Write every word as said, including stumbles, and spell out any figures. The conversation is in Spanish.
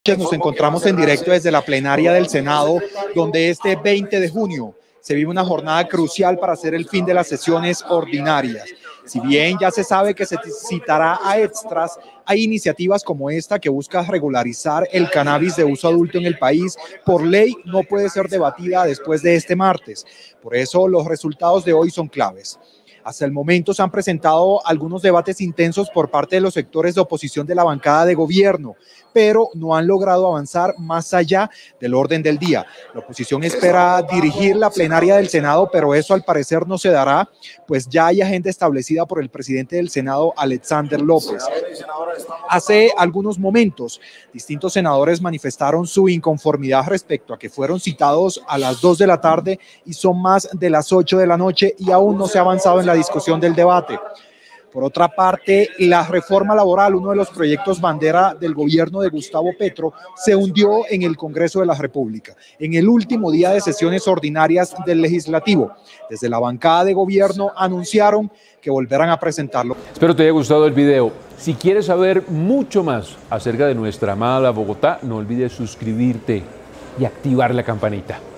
Nos encontramos en directo desde la plenaria del Senado, donde este veinte de junio se vive una jornada crucial para hacer el fin de las sesiones ordinarias. Si bien ya se sabe que se citará a extras, hay iniciativas como esta que busca regularizar el cannabis de uso adulto en el país. Por ley no puede ser debatida después de este martes. Por eso los resultados de hoy son claves. Hasta el momento se han presentado algunos debates intensos por parte de los sectores de oposición de la bancada de gobierno, pero no han logrado avanzar más allá del orden del día. La oposición espera dirigir la plenaria del Senado, pero eso al parecer no se dará, pues ya hay agenda establecida por el presidente del Senado, Alexander López. Hace algunos momentos, distintos senadores manifestaron su inconformidad respecto a que fueron citados a las dos de la tarde y son más de las ocho de la noche y aún no se ha avanzado en la discusión del debate. Por otra parte, la reforma laboral, uno de los proyectos bandera del gobierno de Gustavo Petro, se hundió en el Congreso de la República, en el último día de sesiones ordinarias del Legislativo. Desde la bancada de gobierno anunciaron que volverán a presentarlo. Espero te haya gustado el video. Si quieres saber mucho más acerca de nuestra amada Bogotá, no olvides suscribirte y activar la campanita.